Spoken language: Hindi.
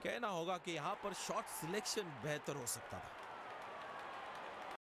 कहना होगा कि यहाँ पर शॉट सिलेक्शन बेहतर हो सकता था।